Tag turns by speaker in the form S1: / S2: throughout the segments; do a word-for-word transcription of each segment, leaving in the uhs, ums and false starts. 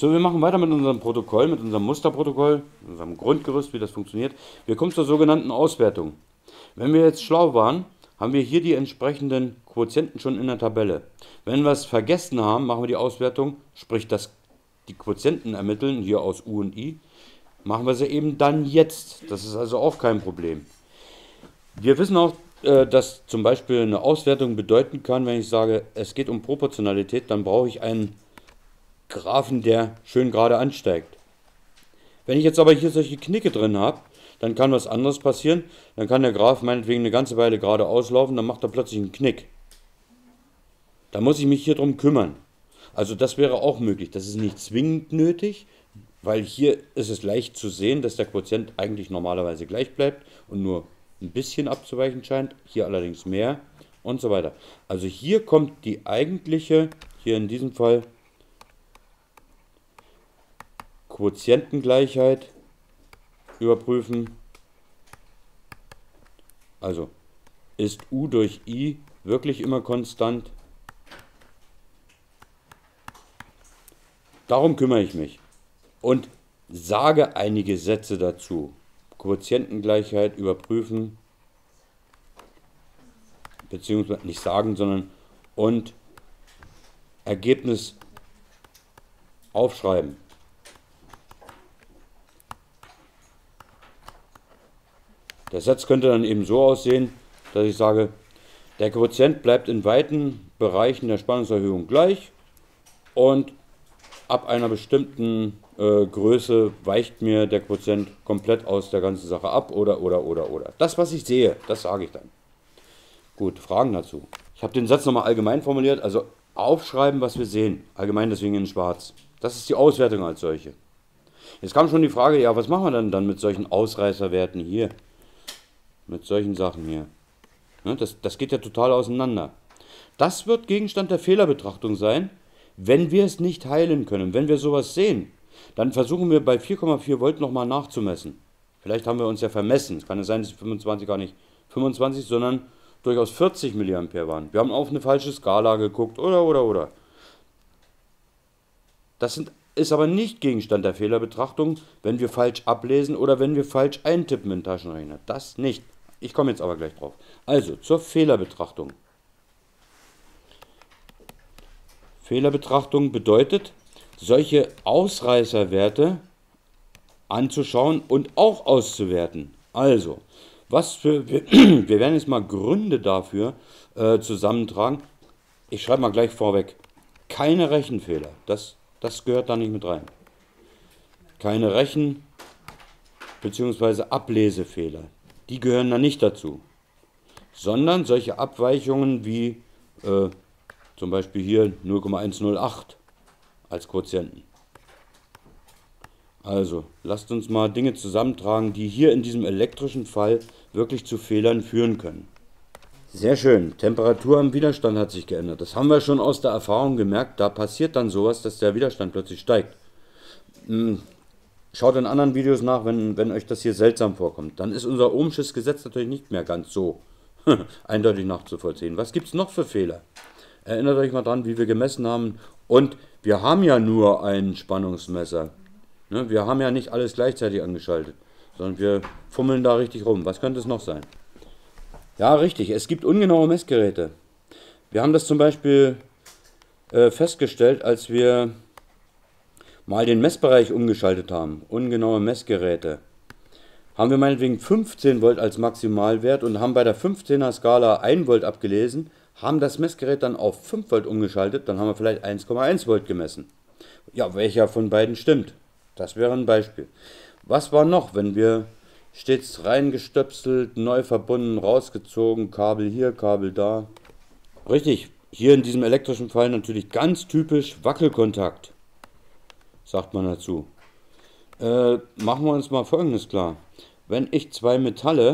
S1: So, wir machen weiter mit unserem Protokoll, mit unserem Musterprotokoll, unserem Grundgerüst, wie das funktioniert. Wir kommen zur sogenannten Auswertung. Wenn wir jetzt schlau waren, haben wir hier die entsprechenden Quotienten schon in der Tabelle. Wenn wir es vergessen haben, machen wir die Auswertung, sprich das, die Quotienten ermitteln, hier aus U und I, machen wir sie eben dann jetzt. Das ist also auch kein Problem. Wir wissen auch, dass zum Beispiel eine Auswertung bedeuten kann, wenn ich sage, es geht um Proportionalität, dann brauche ich einen Graphen, der schön gerade ansteigt. Wenn ich jetzt aber hier solche Knicke drin habe, dann kann was anderes passieren. Dann kann der Graph meinetwegen eine ganze Weile gerade auslaufen, dann macht er plötzlich einen Knick. Da muss ich mich hier drum kümmern. Also das wäre auch möglich. Das ist nicht zwingend nötig, weil hier ist es leicht zu sehen, dass der Quotient eigentlich normalerweise gleich bleibt und nur ein bisschen abzuweichen scheint. Hier allerdings mehr und so weiter. Also hier kommt die eigentliche, hier in diesem Fall, Quotientengleichheit überprüfen. Also ist U durch I wirklich immer konstant? Darum kümmere ich mich und sage einige Sätze dazu. Quotientengleichheit überprüfen, beziehungsweise nicht sagen, sondern und Ergebnis aufschreiben. Der Satz könnte dann eben so aussehen, dass ich sage, der Quotient bleibt in weiten Bereichen der Spannungserhöhung gleich und ab einer bestimmten äh, Größe weicht mir der Quotient komplett aus der ganzen Sache ab oder, oder, oder, oder. Das, was ich sehe, das sage ich dann. Gut, Fragen dazu. Ich habe den Satz nochmal allgemein formuliert, also aufschreiben, was wir sehen. Allgemein deswegen in schwarz. Das ist die Auswertung als solche. Jetzt kam schon die Frage, ja, was machen wir dann, dann mit solchen Ausreißerwerten hier? Mit solchen Sachen hier. Ne, das, das geht ja total auseinander. Das wird Gegenstand der Fehlerbetrachtung sein, wenn wir es nicht heilen können. Wenn wir sowas sehen, dann versuchen wir bei vier Komma vier Volt nochmal nachzumessen. Vielleicht haben wir uns ja vermessen. Es kann ja sein, dass fünfundzwanzig gar nicht fünfundzwanzig, sondern durchaus vierzig Milliampere waren. Wir haben auf eine falsche Skala geguckt oder, oder, oder. Das sind, ist aber nicht Gegenstand der Fehlerbetrachtung, wenn wir falsch ablesen oder wenn wir falsch eintippen in Taschenrechner. Das nicht. Ich komme jetzt aber gleich drauf. Also, zur Fehlerbetrachtung. Fehlerbetrachtung bedeutet, solche Ausreißerwerte anzuschauen und auch auszuwerten. Also, was für, wir, wir werden jetzt mal Gründe dafür äh, zusammentragen. Ich schreibe mal gleich vorweg, keine Rechenfehler, das, das gehört da nicht mit rein. Keine Rechen- bzw. Ablesefehler, die gehören da nicht dazu. Sondern solche Abweichungen wie äh, zum Beispiel hier null Komma hundertacht als Quotienten. Also, lasst uns mal Dinge zusammentragen, die hier in diesem elektrischen Fall wirklich zu Fehlern führen können. Sehr schön, Temperatur am Widerstand hat sich geändert. Das haben wir schon aus der Erfahrung gemerkt, da passiert dann sowas, dass der Widerstand plötzlich steigt. Schaut in anderen Videos nach, wenn, wenn euch das hier seltsam vorkommt. Dann ist unser Ohmsches Gesetz natürlich nicht mehr ganz so eindeutig nachzuvollziehen. Was gibt es noch für Fehler? Erinnert euch mal dran, wie wir gemessen haben. Und wir haben ja nur ein Spannungsmesser. Ne? Wir haben ja nicht alles gleichzeitig angeschaltet, sondern wir fummeln da richtig rum. Was könnte es noch sein? Ja, richtig, es gibt ungenaue Messgeräte. Wir haben das zum Beispiel äh, festgestellt, als wir mal den Messbereich umgeschaltet haben. Ungenaue Messgeräte. Haben wir meinetwegen fünfzehn Volt als Maximalwert und haben bei der fünfzehner Skala ein Volt abgelesen, haben das Messgerät dann auf fünf Volt umgeschaltet, dann haben wir vielleicht eins Komma eins Volt gemessen. Ja, welcher von beiden stimmt? Das wäre ein Beispiel. Was war noch, wenn wir stets reingestöpselt, neu verbunden, rausgezogen, Kabel hier, Kabel da? Richtig, hier in diesem elektrischen Fall natürlich ganz typisch Wackelkontakt, sagt man dazu. Äh, machen wir uns mal Folgendes klar. Wenn ich zwei Metalle,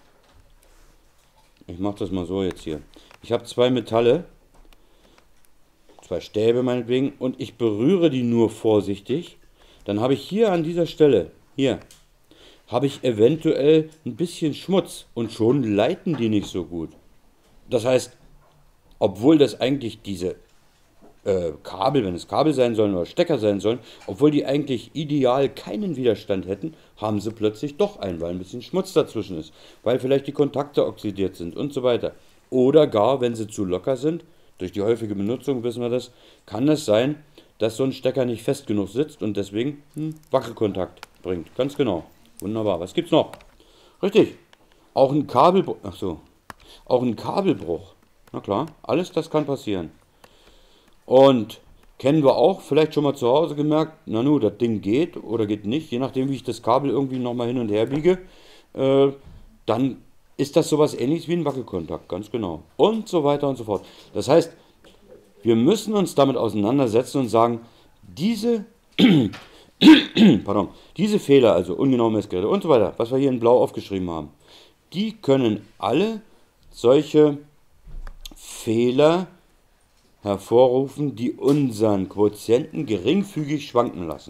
S1: ich mache das mal so jetzt hier, ich habe zwei Metalle, zwei Stäbe meinetwegen, und ich berühre die nur vorsichtig, dann habe ich hier an dieser Stelle, hier, habe ich eventuell ein bisschen Schmutz und schon leiten die nicht so gut. Das heißt, obwohl das eigentlich diese äh, Kabel, wenn es Kabel sein sollen oder Stecker sein sollen, obwohl die eigentlich ideal keinen Widerstand hätten, haben sie plötzlich doch einen, weil ein bisschen Schmutz dazwischen ist, weil vielleicht die Kontakte oxidiert sind und so weiter. Oder gar, wenn sie zu locker sind, durch die häufige Benutzung wissen wir das, kann es sein, dass so ein Stecker nicht fest genug sitzt und deswegen einen Wackelkontakt bringt. Ganz genau. Wunderbar. Was gibt's noch? Richtig. Auch ein Kabelbruch. Ach so. Auch ein Kabelbruch. Na klar, alles das kann passieren. Und kennen wir auch, vielleicht schon mal zu Hause gemerkt, na nu, das Ding geht oder geht nicht, je nachdem wie ich das Kabel irgendwie nochmal hin und her biege, äh, dann ist das sowas ähnliches wie ein Wackelkontakt, ganz genau. Und so weiter und so fort. Das heißt, wir müssen uns damit auseinandersetzen und sagen, diese, pardon, diese Fehler, also ungenaue Messgeräte und so weiter, was wir hier in Blau aufgeschrieben haben, die können alle solche Fehler hervorrufen, die unseren Quotienten geringfügig schwanken lassen.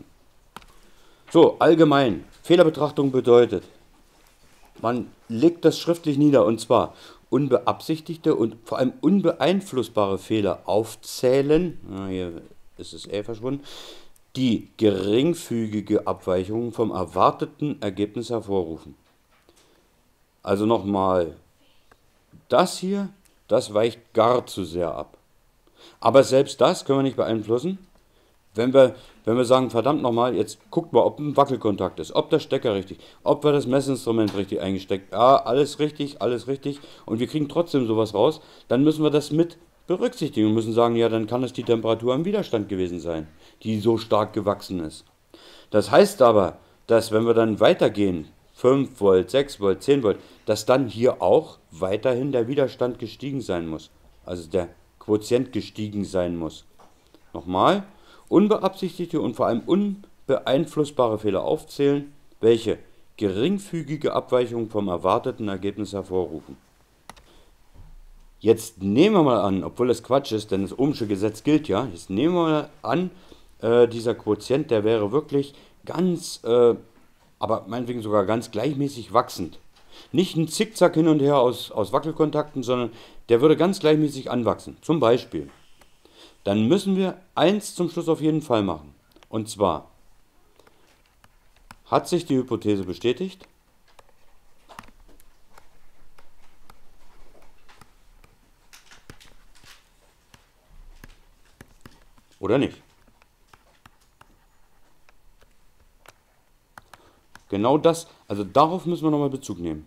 S1: So, allgemein, Fehlerbetrachtung bedeutet, man legt das schriftlich nieder und zwar unbeabsichtigte und vor allem unbeeinflussbare Fehler aufzählen, na, hier ist es eh verschwunden, die geringfügige Abweichungen vom erwarteten Ergebnis hervorrufen. Also nochmal, das hier, das weicht gar zu sehr ab. Aber selbst das können wir nicht beeinflussen. Wenn wir, wenn wir sagen, verdammt nochmal, jetzt guckt mal, ob ein Wackelkontakt ist, ob der Stecker richtig, ob wir das Messinstrument richtig eingesteckt, ja, alles richtig, alles richtig, und wir kriegen trotzdem sowas raus, dann müssen wir das mit berücksichtigen und müssen sagen, ja, dann kann es die Temperatur am Widerstand gewesen sein, die so stark gewachsen ist. Das heißt aber, dass wenn wir dann weitergehen, fünf Volt, sechs Volt, zehn Volt, dass dann hier auch weiterhin der Widerstand gestiegen sein muss, also der Quotient gestiegen sein muss. Nochmal, unbeabsichtigte und vor allem unbeeinflussbare Fehler aufzählen, welche geringfügige Abweichungen vom erwarteten Ergebnis hervorrufen. Jetzt nehmen wir mal an, obwohl das Quatsch ist, denn das Ohmsche Gesetz gilt ja, jetzt nehmen wir mal an, äh, dieser Quotient, der wäre wirklich ganz, äh, aber meinetwegen sogar ganz gleichmäßig wachsend. Nicht ein Zickzack hin und her aus, aus Wackelkontakten, sondern der würde ganz gleichmäßig anwachsen. Zum Beispiel. Dann müssen wir eins zum Schluss auf jeden Fall machen. Und zwar, hat sich die Hypothese bestätigt? Oder nicht? Genau das, also darauf müssen wir nochmal Bezug nehmen.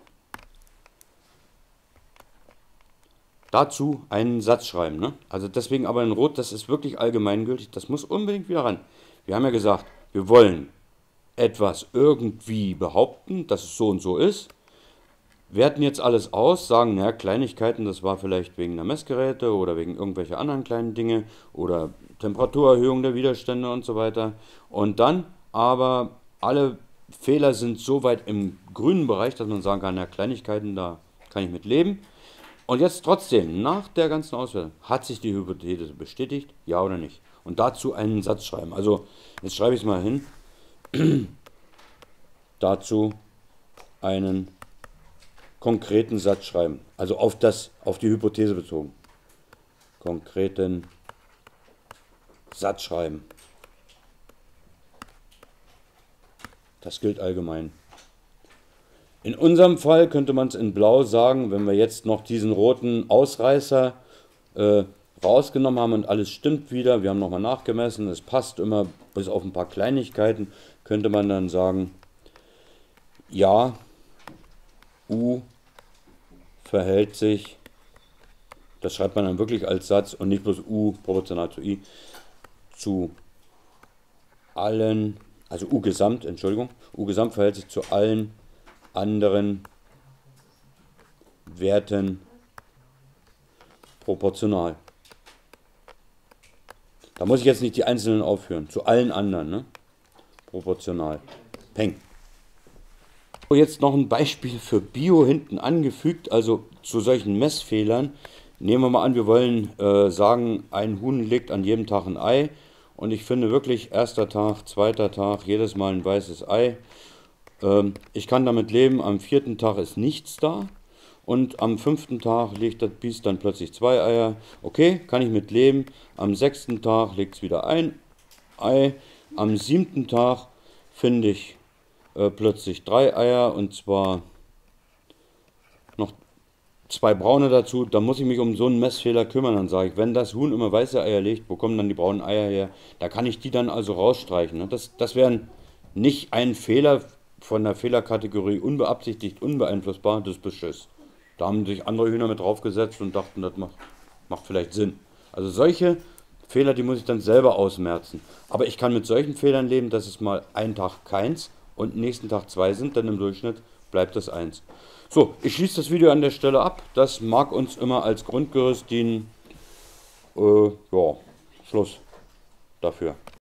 S1: Dazu einen Satz schreiben. Ne? Also deswegen aber in Rot, das ist wirklich allgemeingültig, das muss unbedingt wieder ran. Wir haben ja gesagt, wir wollen etwas irgendwie behaupten, dass es so und so ist, werten jetzt alles aus, sagen, naja, Kleinigkeiten, das war vielleicht wegen der Messgeräte oder wegen irgendwelcher anderen kleinen Dinge oder Temperaturerhöhung der Widerstände und so weiter. Und dann aber alle Fehler sind so weit im grünen Bereich, dass man sagen kann, ja, Kleinigkeiten, da kann ich mit leben. Und jetzt trotzdem, nach der ganzen Auswertung, hat sich die Hypothese bestätigt, ja oder nicht? Und dazu einen Satz schreiben. Also, jetzt schreibe ich es mal hin. Dazu einen konkreten Satz schreiben. Also auf, das, auf die Hypothese bezogen. Konkreten Satz schreiben. Das gilt allgemein. In unserem Fall könnte man es in Blau sagen, wenn wir jetzt noch diesen roten Ausreißer äh, rausgenommen haben und alles stimmt wieder, wir haben nochmal nachgemessen, es passt immer bis auf ein paar Kleinigkeiten, könnte man dann sagen, ja, U verhält sich, das schreibt man dann wirklich als Satz und nicht bloß U proportional zu I, zu allen, also U gesamt, Entschuldigung, U gesamt verhält sich zu allen anderen Werten proportional. Da muss ich jetzt nicht die einzelnen aufführen, zu allen anderen, ne? Proportional. Peng. So, jetzt noch ein Beispiel für Bio hinten angefügt, also zu solchen Messfehlern. Nehmen wir mal an, wir wollen äh, sagen, ein Huhn legt an jedem Tag ein Ei und ich finde wirklich, erster Tag, zweiter Tag, jedes Mal ein weißes Ei. Ich kann damit leben, am vierten Tag ist nichts da und am fünften Tag legt das Biest dann plötzlich zwei Eier. Okay, kann ich mit leben. Am sechsten Tag legt es wieder ein Ei. Am siebten Tag finde ich äh, plötzlich drei Eier und zwar noch zwei braune dazu. Da muss ich mich um so einen Messfehler kümmern. Dann sage ich, wenn das Huhn immer weiße Eier legt, wo kommen dann die braunen Eier her? Da kann ich die dann also rausstreichen. Ne? Das, das wäre nicht ein Fehler von der Fehlerkategorie unbeabsichtigt, unbeeinflussbar, das ist Beschiss. Da haben sich andere Hühner mit draufgesetzt und dachten, das macht, macht vielleicht Sinn. Also solche Fehler, die muss ich dann selber ausmerzen. Aber ich kann mit solchen Fehlern leben, dass es mal einen Tag keins und nächsten Tag zwei sind, denn im Durchschnitt bleibt es eins. So, ich schließe das Video an der Stelle ab. Das mag uns immer als Grundgerüst dienen. Äh, ja, Schluss dafür.